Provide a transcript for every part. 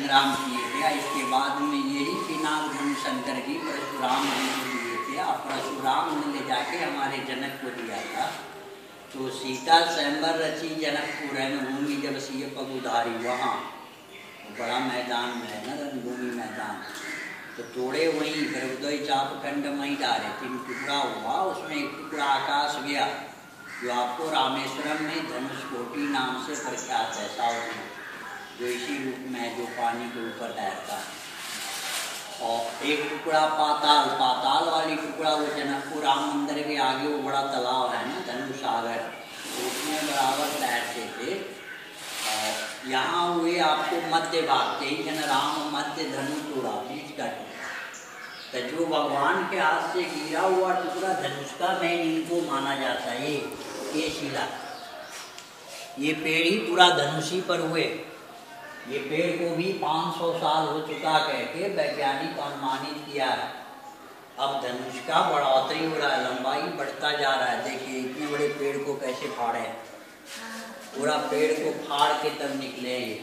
संग्राम किए थे। इसके बाद में यही पिनाक धनुष शंकर की परशुराम जी को दिए थे। अब परशुराम ने ले जाके हमारे जनक को दिया था। तो सीता स्वयंवर रची जनकपुर है भूमि जब सीय पग उधारी, वहाँ बड़ा मैदान में है ना रणभूमि मैदान, तो तोड़े वहीं फिर उदय चाप खंड वहीं डाले, 3 टुकड़ा हुआ। उसमें एक टुकड़ा आकाश गया जो आपको रामेश्वरम में धनुषकोटि नाम से प्रख्यात है, साउथ में, जो इसी रूप में है, जो पानी के ऊपर तैरता है। और एक टुकड़ा पाताल, पाताल वाली टुकड़ा वो जनकपुर राम मंदिर के आगे वो बड़ा तालाब है ना धनु सागर, तो उसमें बराबर तैरते थे। और यहाँ हुए आपको मध्य भाग, यही जन राम मध्य धनु तोड़ा, बीच का तो जो भगवान के हाथ से गिरा हुआ टुकड़ा धनुष का मेन इनको माना जाता है। ये शिला, ये पेड़ ही पूरा धनुषी पर हुए। ये पेड़ को भी 500 साल हो चुका कह के वैज्ञानिक अनुमानित किया है। अब धनुष का बढ़ोतरी हो रहा है, लंबाई बढ़ता जा रहा है। देखिए इतने बड़े पेड़ को कैसे फाड़े, पूरा पेड़ को फाड़ के तब निकले ये,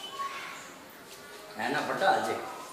है ना फटा जी,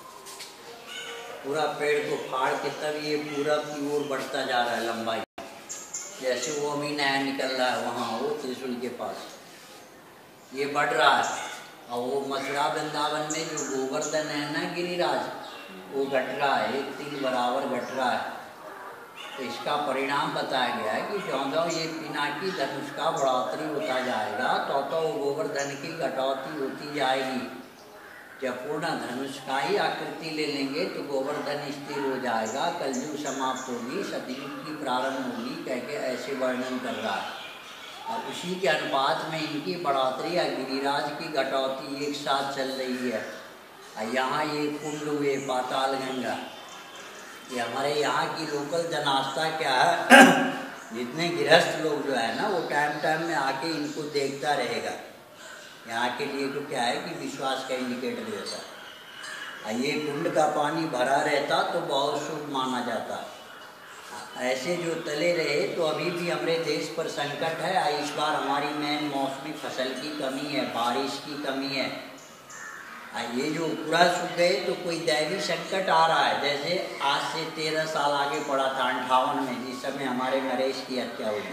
पूरा पेड़ को फाड़ के तब ये पूरा की ओर बढ़ता जा रहा है लंबाई। जैसे वो अभी नया निकल रहा है वहाँ वो त्रिशूल के पास, ये बढ़ रहा है। और वो मथुरा वृंदावन में जो गोवर्धन है ना गिरिराज, वो घट रहा है, 1 3 बराबर घट रहा है। तो इसका परिणाम बताया गया है कि ज्यों ये पिनाकी धनुष का बढ़ोतरी होता जाएगा तो वो गोवर्धन की कटौती होती जाएगी। जब पूर्ण धनुष का ही आकृति ले लेंगे तो गोवर्धन स्थिर हो जाएगा, कलयुग समाप्त होगी, सतयुग की प्रारंभ होगी कह के ऐसे वर्णन कर रहा है। और उसी के अनुपात में इनकी बढ़ोतरी या गिरिराज की कटौती एक साथ चल रही है। यहाँ ये कुंड हुए पाताल गंगा, ये हमारे यहाँ की लोकल जनास्था क्या है जितने गृहस्थ लोग जो है ना वो टाइम में आके इनको देखता रहेगा। यहाँ के लिए तो क्या है कि विश्वास का इंडिकेटर जैसा है। ये कुंड का पानी भरा रहता तो बहुत शुभ माना जाता। ऐसे जो तले रहे तो अभी भी हमारे देश पर संकट है। इस बार हमारी मेन मौसमी फसल की कमी है, बारिश की कमी है। ये जो पूरा सूख गए तो कोई दैवी संकट आ रहा है। जैसे आज से 13 साल आगे पड़ा था 58 में, जिस समय हमारे नरेश की हत्या हुई,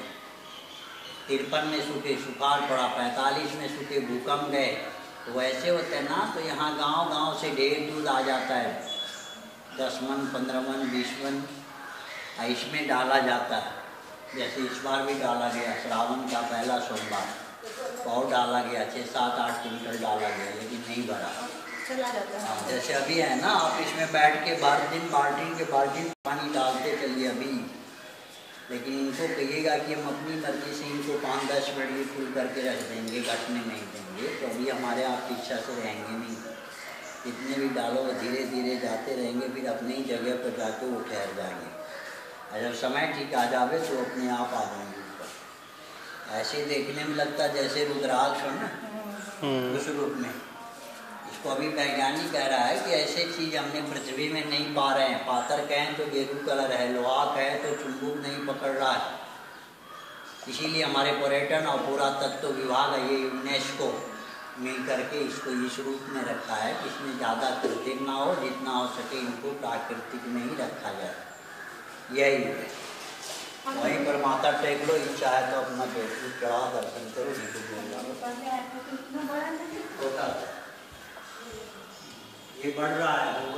53 में सूखे सुखाड़ पड़ा, 45 में सूखे भूकंप गए। तो वैसे होते हैं ना, तो यहाँ गांव से ढेर दूध आ जाता है, 10 मन 15 मन 20 मन इसमें डाला जाता है। जैसे इस बार भी डाला गया, श्रावण का पहला सोमवार बहुत डाला गया, 6-7-8 क्विंटल डाला गया, लेकिन नहीं भरा, चला जाता है। जैसे अभी है ना, आप इसमें बैठ के बाल्टी के बाल्टी पानी डालते चलिए अभी, लेकिन इनको कहिएगा कि हम अपनी मर्जी से इनको 5-10 मिनट भी फुल करके रख देंगे, घटने नहीं देंगे, तो अभी हमारे आपकी इच्छा से रहेंगे नहीं। जितने भी डालो धीरे धीरे जाते रहेंगे, फिर अपनी ही जगह पर जाके वो ठहर जाएंगे। जब समय ठीक आ जावे तो अपने आप आ जाएंगे ऊपर। ऐसे देखने में लगता जैसे रुद्राक्ष हो ना उस रूप में। इसको अभी वैज्ञानिक कह रहा है कि ऐसे चीज़ हमने पृथ्वी में नहीं पा रहे हैं। पातर कहें तो गेरू कलर है, लोहा कहें तो चुंबक नहीं पकड़ रहा है। इसीलिए हमारे पर्यटन और पुरातत्व विभाग है, ये यूनेस्को मिल करके इसको इस रूप में रखा है कि इसमें ज़्यादा कृत्रिम ना हो, जितना हो सके इनको प्राकृतिक में ही रखा जाए। यही है, वहीं पर माथा टेक लो, इच्छा है तो अपना पेट चढ़ा दर्शन करो, नहीं तो बोल रहा ये बढ़ रहा है।